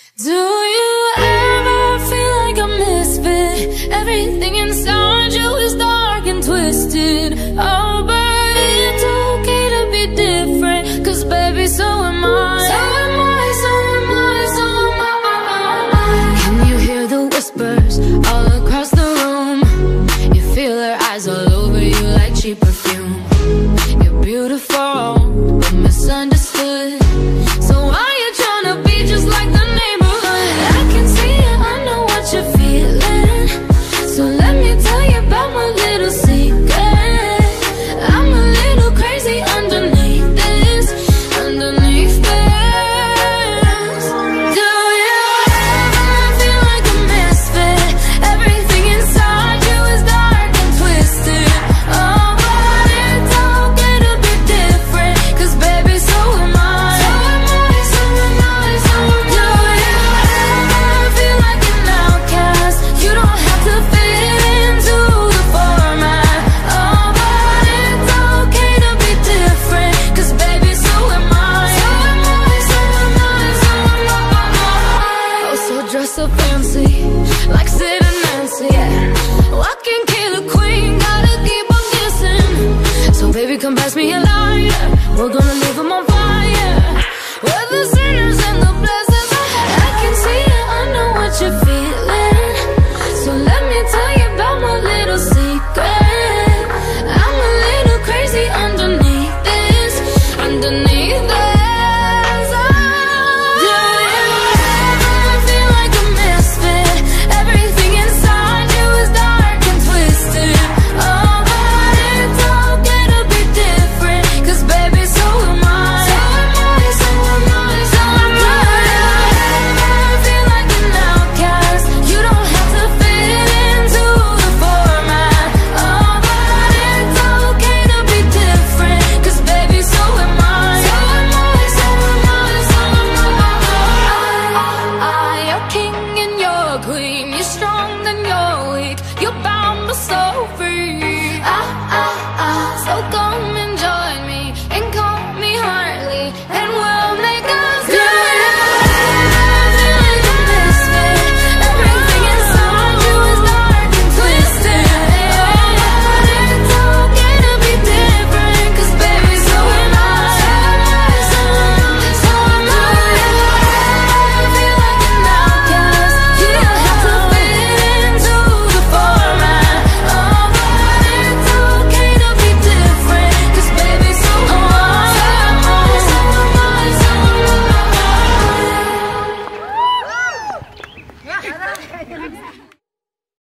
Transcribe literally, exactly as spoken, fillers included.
Do you ever feel like a misfit? Everything inside you is dark and twisted. Oh, but it's okay to be different, 'cause baby, so am I. So am I, so am I, so am I. Can you hear the whispers all across the room? You feel her eyes all over you like cheap perfume. You're beautiful, but misunderstood. So why you tryna be just like the neighborhood? I can see it, I know what you're feeling. So let me tell you about my little secret. I'm a little crazy underneath this, underneath this. Do you ever feel like a misfit? Everything inside you is dark and twisted. Oh, but it's okay to be different, 'cause baby, so am I. So am I, so am I, so am I. Do you ever feel like an outcast? You don't have to fit into the format. Oh, but it's okay to be different, 'cause baby, so am I. So am I, so am I, so am I. Oh, so dress so fancy, like Sid and Nancy, yeah. Walking killer queen, gotta keep on kissing. So baby, come pass me a lighter, we're gonna leave 'em on fire. We're the sinners and the blessings. I can see it, I know what you're feeling. So let me tell you about my little secret. I'm a little crazy underneath this, underneath this. Do you ever feel like a misfit? Everything inside you is dark and twisted. Oh, but it's okay to be different, 'cause baby, so am I. So am I, so am I, so am I. Do you ever feel like an outcast? You don't have to fit into the format. Oh, but it's okay to be different, 'cause baby, so am I. So am I, so am I, so am I. You're king and you're queen, you're strong and you're weak, you're bound but so free. Ah, ah, ah, so come and join me and call me Harley, and we'll make us do it. Feel like a misfit. Everything inside you is dark and twisted. Oh, but it's okay to be different, 'cause baby, so am I. So am I, so am I, so am I. Feel like an outcast. You don't have to fit into the format. Oh, but it's okay to be different, 'cause baby, so am I. So am I, so am I, so am I.